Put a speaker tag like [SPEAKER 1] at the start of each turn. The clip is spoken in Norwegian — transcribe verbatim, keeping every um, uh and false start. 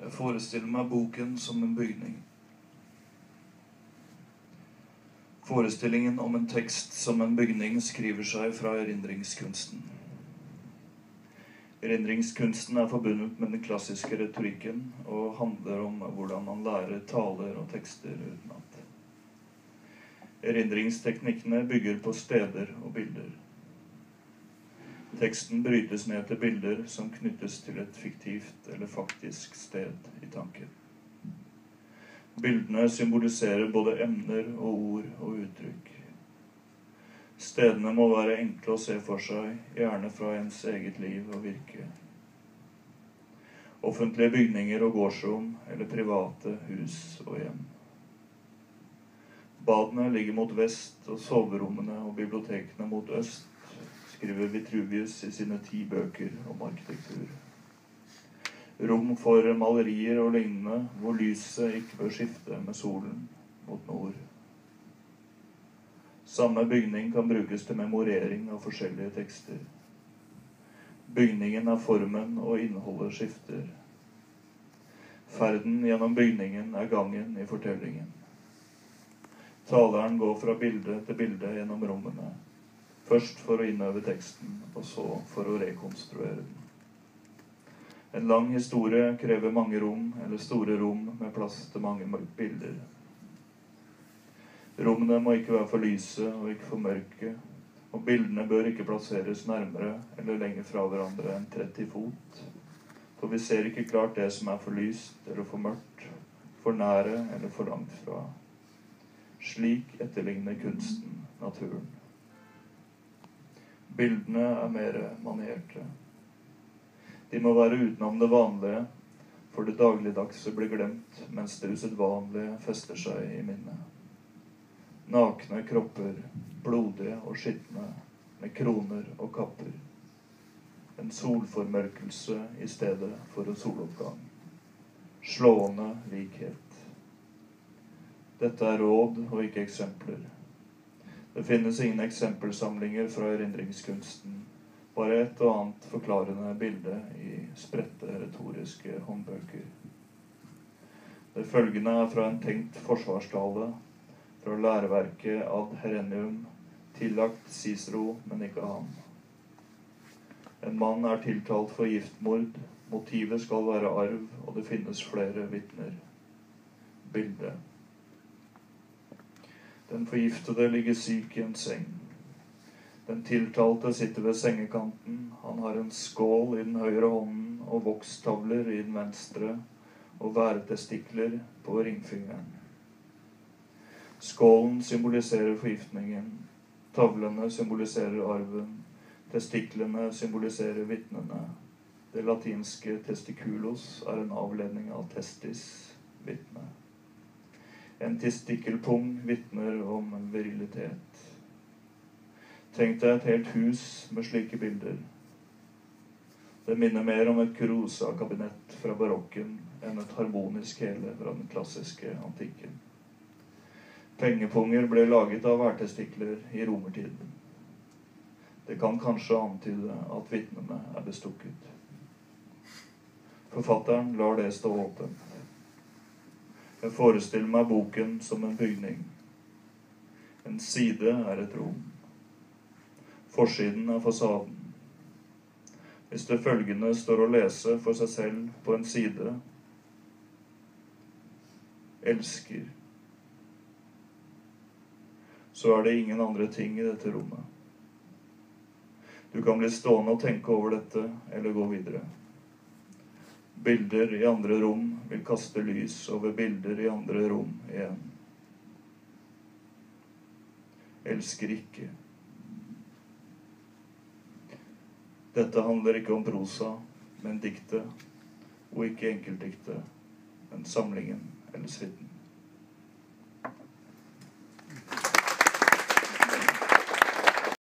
[SPEAKER 1] Jeg forestiller meg boken som en bygning. Forestillingen om en tekst som en bygning skriver seg fra erindringskunsten. Erindringskunsten er forbundet med den klassiske retorikken og handler om hvordan man lærer taler og tekster utenat. Erindringsteknikkene bygger på steder og bilder. Teksten brytes ned til bilder som knyttes til et fiktivt eller faktisk sted i tanken. Bildene symboliserer både emner og ord og uttrykk. Stedene må være enkle å se for seg, gjerne fra ens eget liv og virke. Offentlige bygninger og gårdsrom, eller private hus og hjem. Badene ligger mot vest, og soverommene og bibliotekene mot øst, skriver Vitruvius i sine ti bøker om arkitektur. Rom for malerier og lignende, hvor lyset ikke bør skifte med solen mot nord. Samme bygning kan brukes til memorering av forskjellige tekster. Bygningen er formen, og innholdet skifter. Ferden gjennom bygningen er gangen i fortellingen. Taleren går fra bilde til bilde gjennom rommene, først for å innøve teksten, og så for å rekonstruere den. En lang historie krever mange rom, eller store rom med plass til mange bilder. Rommene må ikke være for lyse og ikke for mørke, og bildene bør ikke plasseres nærmere eller lenger fra hverandre enn tretti fot, for vi ser ikke klart det som er for lyst eller for mørkt, for nære eller for langt fra. Slik etterligner kunsten naturen. Bildene er mer manierte. De må være utenom det vanlige, for det dagligdagse blir glemt, mens det usedvanlige fester seg i minnet. Nakne kropper, blodige og skitne, med kroner og kapper. En solformørkelse i stedet for en soloppgang. Slående likhet. Dette er råd og ikke eksempler. Det finnes ingen eksempelsamlinger fra erindringskunsten, bare et og annet forklarende bilde i spredte retoriske håndbøker. Det følgende er fra en tenkt forsvarstale, fra læreverket Ad Herennium, tillagt Cicero, men ikke han. En mann er tiltalt for giftmord, motivet skal være arv, og det finnes flere vitner. Bilde. Den forgiftede ligger syk i en seng. Den tiltalte sitter ved sengekanten. Han har en skål i den høyre hånden og vokstavler i den venstre og væretestikler på ringfingeren. Skålen symboliserer forgiftningen. Tavlene symboliserer arven. Testiklene symboliserer vitnene. Det latinske testiculos er en avledning av testis, vitne. En testikkelpung vitner om virilitet. Tenk deg et helt hus med slike bilder. Det minner mer om et Curosa-kabinett fra barokken enn et harmonisk hele fra den klassiske antikken. Pengepunger ble laget av værtestikler i romertiden. Det kan kanskje antyde at vitnene er bestukket. Forfatteren lar det stå åpent. Jeg forestiller meg boken som en bygning. En side er et rom. Forsiden er fasaden. Hvis det følgende står å lese for seg selv på en side: elsker, så er det ingen andre ting i dette rommet. Du kan bli stående og tenke over dette, eller gå videre. Bilder i andre rom vil kaste lys over bilder i andre rom igjen. Elsker ikke. Dette handler ikke om prosa, men diktet, og ikke enkeltdiktet, men samlingen eller suiten.